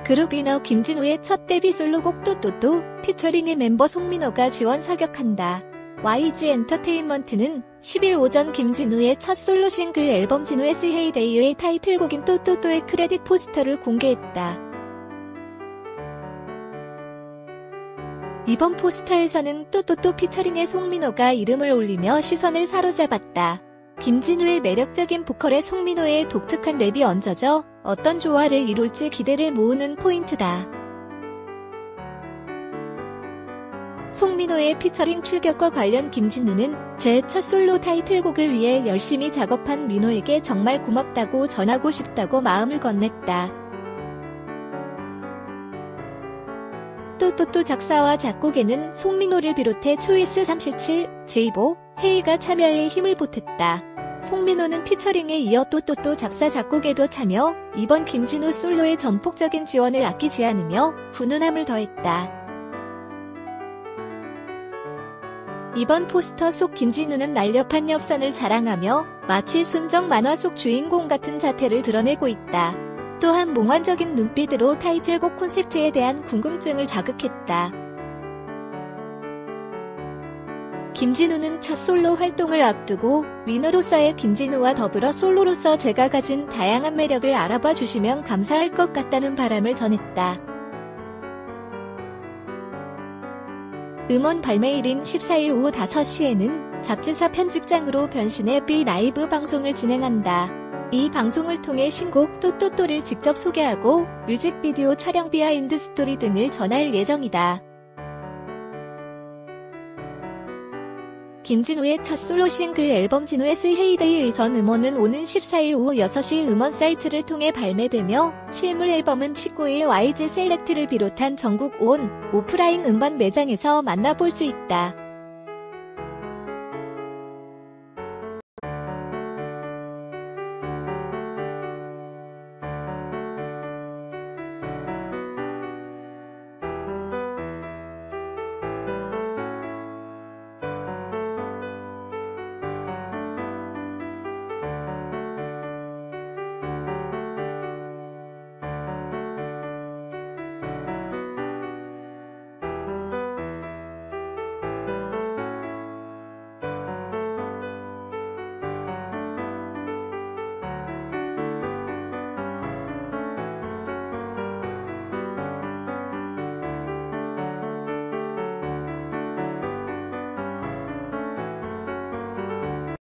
그룹 위너 김진우의 첫 데뷔 솔로곡 또또또 피처링의 멤버 송민호가 지원 사격한다. YG 엔터테인먼트는 10일 오전 김진우의 첫 솔로 싱글 앨범 진우의 헤이데이의 타이틀곡인 또또또의 크레딧 포스터를 공개했다. 이번 포스터에서는 또또또 피처링의 송민호가 이름을 올리며 시선을 사로잡았다. 김진우의 매력적인 보컬에 송민호의 독특한 랩이 얹어져 어떤 조화를 이룰지 기대를 모으는 포인트다. 송민호의 피처링 출격과 관련 김진우는 제 첫 솔로 타이틀곡을 위해 열심히 작업한 민호에게 정말 고맙다고 전하고 싶다고 마음을 건넸다. 또또또 작사와 작곡에는 송민호를 비롯해 초이스 37, 제이보, 헤이가 참여해 힘을 보탰다. 송민호는 피처링에 이어 또또또 작사 작곡에도 참여, 이번 김진우 솔로의 전폭적인 지원을 아끼지 않으며 훈훈함을 더했다. 이번 포스터 속 김진우는 날렵한 엽선을 자랑하며 마치 순정 만화 속 주인공 같은 자태를 드러내고 있다. 또한 몽환적인 눈빛으로 타이틀곡 콘셉트에 대한 궁금증을 자극했다. 김진우는 첫 솔로 활동을 앞두고 위너로서의 김진우와 더불어 솔로로서 제가 가진 다양한 매력을 알아봐 주시면 감사할 것 같다는 바람을 전했다. 음원 발매일인 14일 오후 5시에는 작지사 편집장으로 변신해 B 라이브 방송을 진행한다. 이 방송을 통해 신곡 또또또를 직접 소개하고 뮤직비디오 촬영 비하인드 스토리 등을 전할 예정이다. 김진우의 첫 솔로 싱글 앨범 진우의 헤이데이의 전 음원은 오는 14일 오후 6시 음원 사이트를 통해 발매되며 실물 앨범은 19일 YG 셀렉트를 비롯한 전국 온 오프라인 음반 매장에서 만나볼 수 있다.